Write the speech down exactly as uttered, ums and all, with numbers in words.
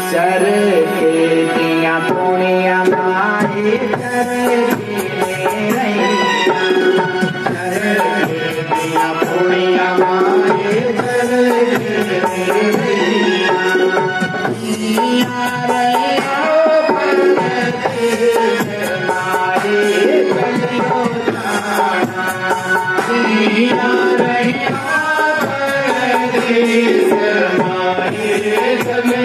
चर के दिया पुणिया माए चर के रैया चर के दिया पुणिया माए चर के रैया दिया रैया परदेस माए चलियो जाना दिया रैया परदेस माए